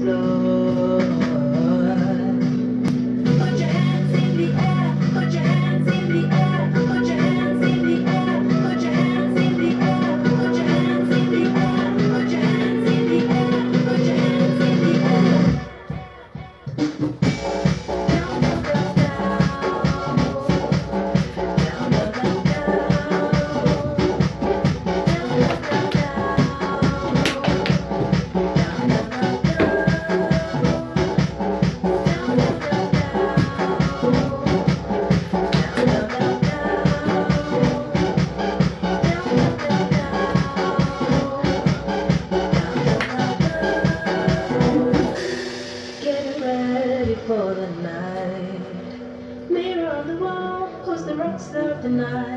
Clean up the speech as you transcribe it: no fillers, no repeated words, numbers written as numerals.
floor. Put your hands in the air, put your hands in the air, put your hands in the air, put your hands in the air, put your hands in the air, put your hands in the air, put your hands in the air. For the night, mirror on the wall, post the rockstar of the night.